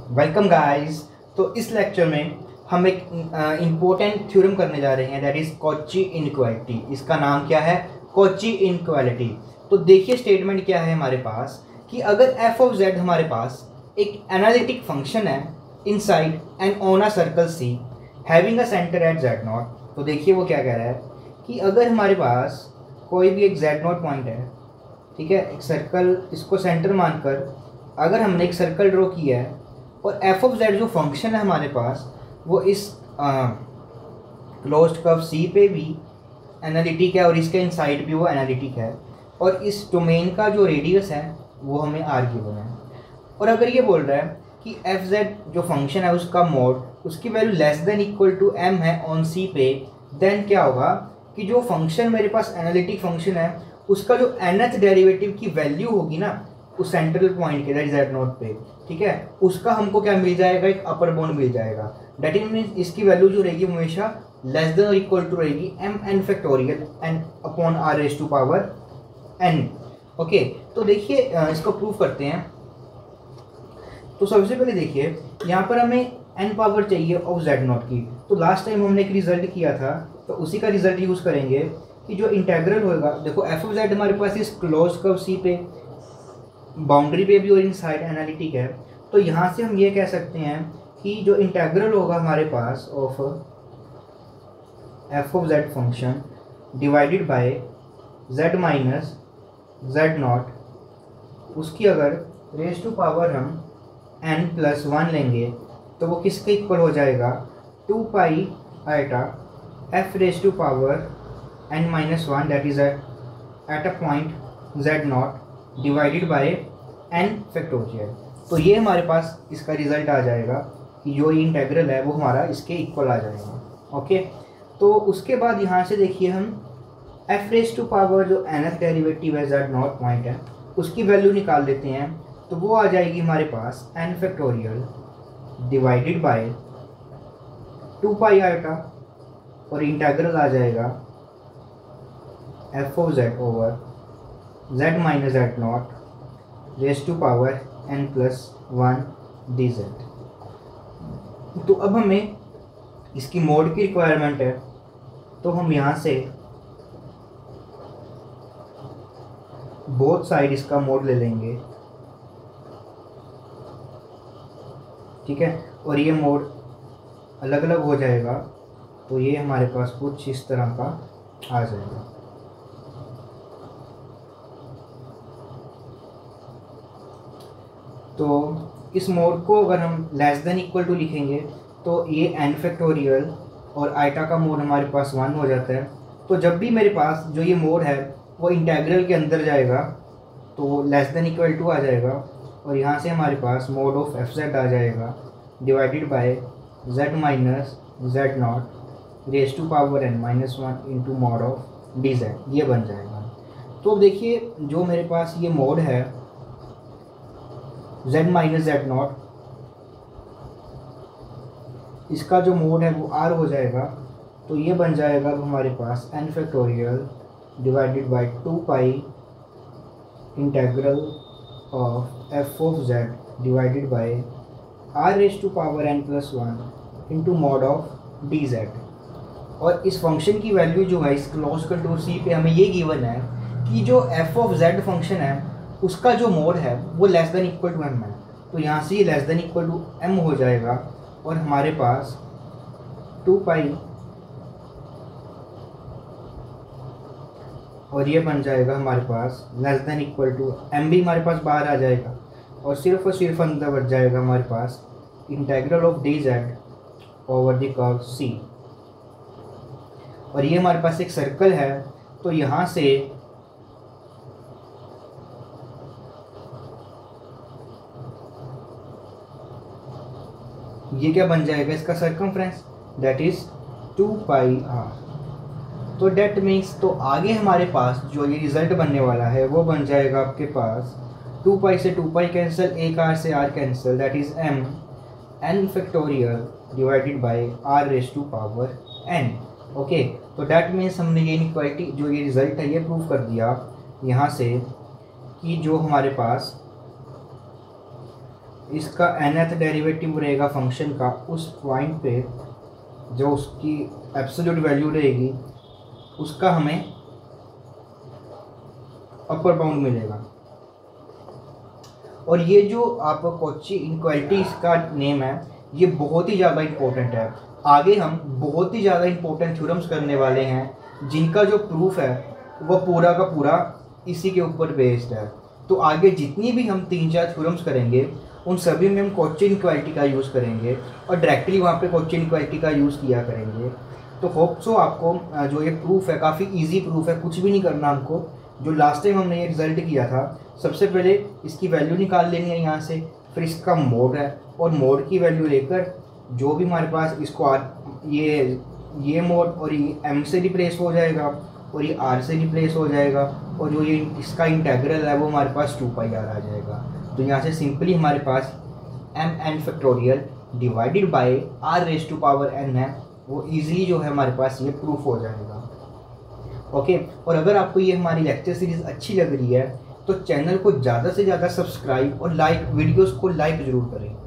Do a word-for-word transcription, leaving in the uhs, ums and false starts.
Welcome guys. तो इस lecture में हम एक इम्पोर्टेंट थ्योरम करने जा रहे हैं, दैट इज कॉची इनइक्वालिटी। इसका नाम क्या है? Cauchy inequality. तो देखिए स्टेटमेंट क्या है हमारे पास कि अगर एफ ऑफ जेड हमारे पास एक एनालिटिक फंक्शन है inside and on a circle C having a centre at z naught. तो देखिए वो क्या कह रहा है कि अगर हमारे पास कोई भी एक जेड नॉट पॉइंट है, ठीक है, एक सर्कल, इसको सेंटर मानकर अगर हमने एक सर्कल ड्रॉ किया है और एफ ऑफ जेड जो फंक्शन है हमारे पास वो इस क्लोज्ड कर्व सी पे भी एनालिटिक है और इसके इनसाइड भी वो एनालिटिक है, और इस डोमेन का जो रेडियस है वो हमें आर गिवन है। और अगर ये बोल रहा है कि एफ जेड जो फंक्शन है उसका मोड, उसकी value less than equal to m है ऑन सी पे, देन क्या होगा कि जो फंक्शन मेरे पास एनालिटिक फंक्शन है उसका जो nth डेरिवेटिव की वैल्यू होगी ना उस सेंट्रल पॉइंट के, दैट इज जेड नॉट पे, ठीक है, उसका हमको क्या मिल जाएगा? एक अपर बाउंड मिल जाएगा। दैट इज मीन इसकी वैल्यू जो रहेगी हमेशा लेस देन और इक्वल टू रहेगी m n factorial n upon r raise to power n. Okay, तो देखिए इसको प्रूव करते हैं। तो सबसे पहले देखिए यहाँ पर हमें एन पावर चाहिए ऑफ जेड नॉट की। तो लास्ट टाइम हमने एक रिजल्ट किया था तो उसी का रिजल्ट यूज़ करेंगे कि जो इंटेग्रल होगा, देखो एफ ऑफ जेड हमारे पास इस क्लोज कर्व सी पे बाउंड्री पे भी और इनसाइड एनालिटिक है। तो यहाँ से हम ये कह सकते हैं कि जो इंटेग्रल होगा हमारे पास of f of z function divided by z minus z naught, उसकी अगर रेज टू पावर हम एन प्लस वन लेंगे तो वो किसके इक्वल हो जाएगा? Two pi iota f raise to power n minus one, that is at a point z naught divided by n factorial. तो ये हमारे पास इसका रिजल्ट आ जाएगा कि जो ये इंटेग्रल है वो हमारा इसके इक्वल आ जाएगा। ओके, तो उसके बाद यहाँ से देखिए हम एफ रेज टू पावर जो nth डेरिवेटिव है जेड नॉट पॉइंट है उसकी वैल्यू निकाल लेते हैं। तो वो आ जाएगी हमारे पास n factorial divided by two pi iota, और इंटेग्रल आ जाएगा f of z over z minus z naught raise to power n plus one d z. तो अब हमें इसकी मोड की रिक्वायरमेंट है, तो हम यहाँ से बोथ साइड इसका मोड ले लेंगे, ठीक है, और ये मोड अलग अलग हो जाएगा। तो ये हमारे पास कुछ इस तरह का आ जाएगा। तो इस मोड को अगर हम लेस देन इक्वल टू लिखेंगे तो ये एन फैक्टोरियल और आइटा का मोड हमारे पास वन हो जाता है। तो जब भी मेरे पास जो ये मोड है वो इंटेग्रल के अंदर जाएगा तो वो लेस देन इक्वल टू आ जाएगा, और यहाँ से हमारे पास मोड ऑफ एफ जेड आ जाएगा divided by z minus z naught raise to power n minus one into mod of d z, ये बन जाएगा। तो देखिए जो मेरे पास ये मोड है z माइनस जेड नॉट, इसका जो मोड है वो r हो जाएगा। तो ये बन जाएगा अब हमारे पास n factorial divided by two pi integral of f of z divided by r raise to power n plus one into mod of d z. और इस फंक्शन की वैल्यू जो है इस क्लोज कंटूर सी पे हमें ये गिवन है कि जो एफ ऑफ जेड फंक्शन है उसका जो मोड है वो less than equal to m है। तो यहाँ से less than equal to m हो जाएगा, और हमारे पास टू पाई, और ये बन जाएगा हमारे पास less than equal to m भी हमारे पास बाहर आ जाएगा, और सिर्फ और सिर्फ अंदर बच जाएगा हमारे पास integral of d z over the curve C. और ये हमारे पास एक सर्कल है, तो यहाँ से ये क्या बन जाएगा? इसका circumference, that is two pi r. तो डेट मीन्स तो आगे हमारे पास जो ये रिजल्ट बनने वाला है वो बन जाएगा आपके पास टू पाई से टू पाई कैंसिल, एक आर से r cancel, that is m n factorial divided by r raise to power n. Okay, तो डेट मीन्स हमने ये इनइक्वालिटी जो ये रिजल्ट है ये प्रूव कर दिया यहाँ से कि जो हमारे पास इसका nth डेरिवेटिव रहेगा फंक्शन का, उस पॉइंट पे जो उसकी एब्सोल्यूट वैल्यू रहेगी उसका हमें अपर बाउंड मिलेगा। और ये जो आप कॉची इनक्वालिटी इसका नेम है, ये बहुत ही ज़्यादा इम्पोर्टेंट है। आगे हम बहुत ही ज़्यादा इम्पोर्टेंट थ्योरम्स करने वाले हैं जिनका जो प्रूफ है वह पूरा का पूरा इसी के ऊपर बेस्ड है। तो आगे जितनी भी हम तीन चार थ्योरम्स करेंगे उन सभी में हम कॉची इनक्वालिटी का यूज़ करेंगे और डायरेक्टली वहाँ पे कॉची इनक्वालिटी का यूज़ किया करेंगे। तो होप सो आपको जो ये प्रूफ है काफ़ी ईजी प्रूफ है, कुछ भी नहीं करना हमको। जो लास्ट टाइम हमने ये रिजल्ट किया था, सबसे पहले इसकी वैल्यू निकाल लेनी है यहाँ से, फिर इसका मोड है और मोड की वैल्यू लेकर जो भी हमारे पास इसको आर ये ये मोड और ये एम से रिप्लेस हो जाएगा और ये आर से रिप्लेस हो जाएगा और जो ये इसका इंटेग्रल है वो हमारे पास टू पाई आर आ जाएगा। तो यहाँ से सिंपली हमारे पास m n factorial divided by r raise to power n है, वो इजीली जो है हमारे पास ये प्रूफ हो जाएगा। ओके, और अगर आपको ये हमारी लेक्चर सीरीज़ अच्छी लग रही है तो चैनल को ज़्यादा से ज़्यादा सब्सक्राइब और लाइक वीडियोस को लाइक ज़रूर करें।